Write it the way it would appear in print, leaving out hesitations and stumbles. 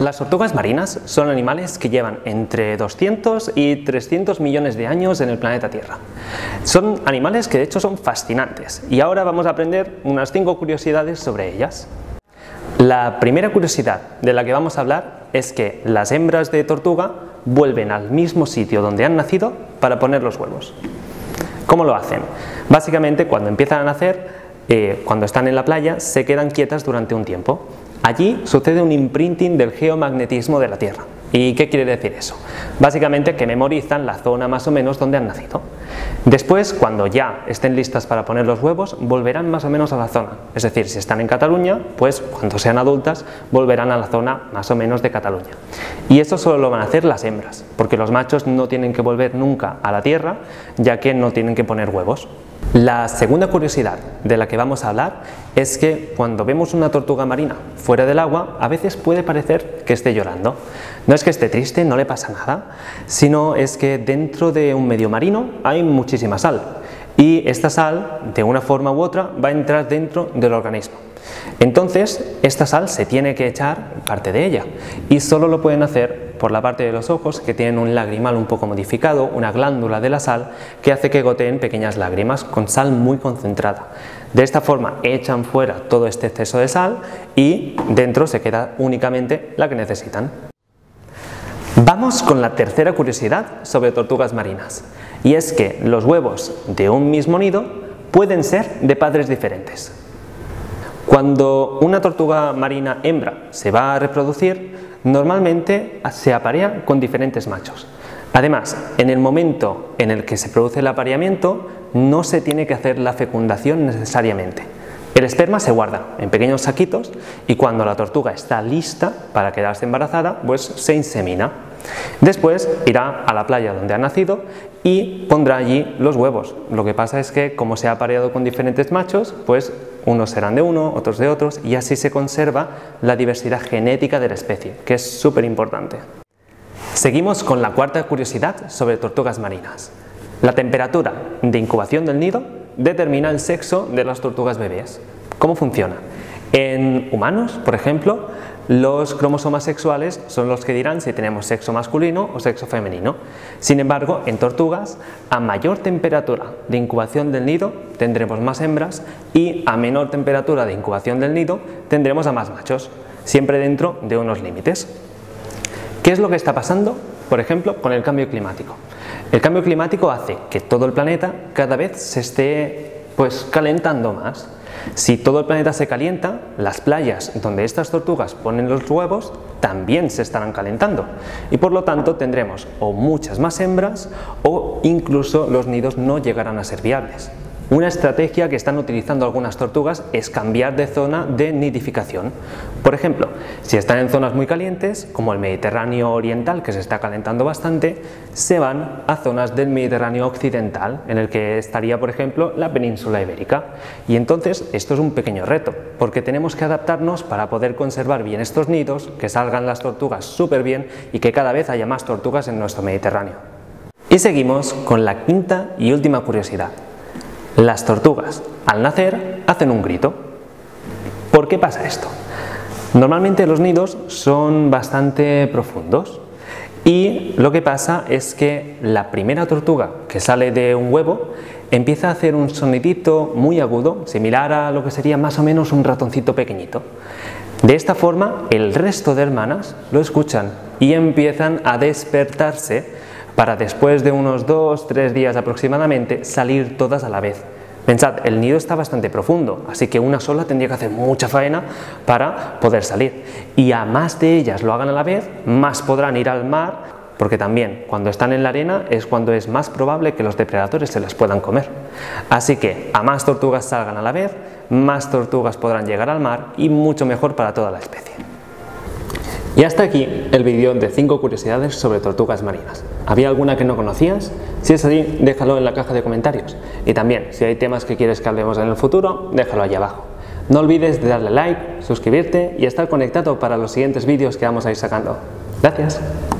Las tortugas marinas son animales que llevan entre 200 y 300 millones de años en el planeta Tierra. Son animales que de hecho son fascinantes y ahora vamos a aprender unas 5 curiosidades sobre ellas. La primera curiosidad de la que vamos a hablar es que las hembras de tortuga vuelven al mismo sitio donde han nacido para poner los huevos. ¿Cómo lo hacen? Básicamente cuando empiezan a nacer, cuando están en la playa, se quedan quietas durante un tiempo. Allí sucede un imprinting del geomagnetismo de la Tierra. ¿Y qué quiere decir eso? Básicamente que memorizan la zona más o menos donde han nacido. Después, cuando ya estén listas para poner los huevos, volverán más o menos a la zona. Es decir, si están en Cataluña, pues cuando sean adultas volverán a la zona más o menos de Cataluña. Y eso solo lo van a hacer las hembras, porque los machos no tienen que volver nunca a la Tierra, ya que no tienen que poner huevos. La segunda curiosidad de la que vamos a hablar es que cuando vemos una tortuga marina fuera del agua, a veces puede parecer que esté llorando. No es que esté triste, no le pasa nada, sino es que dentro de un medio marino hay muchísima sal y esta sal, de una forma u otra, va a entrar dentro del organismo. Entonces, esta sal se tiene que echar parte de ella y solo lo pueden hacer por la parte de los ojos, que tienen un lagrimal un poco modificado, una glándula de la sal que hace que goteen pequeñas lágrimas con sal muy concentrada. De esta forma echan fuera todo este exceso de sal y dentro se queda únicamente la que necesitan. Vamos con la tercera curiosidad sobre tortugas marinas, y es que los huevos de un mismo nido pueden ser de padres diferentes. Cuando una tortuga marina hembra se va a reproducir, normalmente se aparea con diferentes machos. Además, en el momento en el que se produce el apareamiento, no se tiene que hacer la fecundación necesariamente. El esperma se guarda en pequeños saquitos y cuando la tortuga está lista para quedarse embarazada, pues se insemina. Después irá a la playa donde ha nacido y pondrá allí los huevos. Lo que pasa es que como se ha apareado con diferentes machos, pues unos serán de uno, otros de otros, y así se conserva la diversidad genética de la especie, que es súper importante. Seguimos con la cuarta curiosidad sobre tortugas marinas. La temperatura de incubación del nido determina el sexo de las tortugas bebés. ¿Cómo funciona? En humanos, por ejemplo, los cromosomas sexuales son los que dirán si tenemos sexo masculino o sexo femenino. Sin embargo, en tortugas, a mayor temperatura de incubación del nido tendremos más hembras y a menor temperatura de incubación del nido tendremos a más machos, siempre dentro de unos límites. ¿Qué es lo que está pasando, por ejemplo, con el cambio climático? El cambio climático hace que todo el planeta cada vez se esté calentando más. Si todo el planeta se calienta, las playas donde estas tortugas ponen los huevos también se estarán calentando y por lo tanto tendremos o muchas más hembras o incluso los nidos no llegarán a ser viables. Una estrategia que están utilizando algunas tortugas es cambiar de zona de nidificación. Por ejemplo, si están en zonas muy calientes, como el Mediterráneo oriental, que se está calentando bastante, se van a zonas del Mediterráneo occidental, en el que estaría, por ejemplo, la península ibérica. Y entonces esto es un pequeño reto, porque tenemos que adaptarnos para poder conservar bien estos nidos, que salgan las tortugas súper bien y que cada vez haya más tortugas en nuestro Mediterráneo. Y seguimos con la quinta y última curiosidad. Las tortugas, al nacer, hacen un grito. ¿Por qué pasa esto? Normalmente los nidos son bastante profundos y lo que pasa es que la primera tortuga que sale de un huevo empieza a hacer un sonidito muy agudo, similar a lo que sería más o menos un ratoncito pequeñito. De esta forma, el resto de hermanas lo escuchan y empiezan a despertarse para después de unos 2-3 días aproximadamente salir todas a la vez. Pensad, el nido está bastante profundo, así que una sola tendría que hacer mucha faena para poder salir. Y a más de ellas lo hagan a la vez, más podrán ir al mar, porque también cuando están en la arena es cuando es más probable que los depredadores se las puedan comer. Así que a más tortugas salgan a la vez, más tortugas podrán llegar al mar y mucho mejor para toda la especie. Y hasta aquí el vídeo de 5 curiosidades sobre tortugas marinas. ¿Había alguna que no conocías? Si es así, déjalo en la caja de comentarios. Y también, si hay temas que quieres que hablemos en el futuro, déjalo allí abajo. No olvides de darle like, suscribirte y estar conectado para los siguientes vídeos que vamos a ir sacando. Gracias.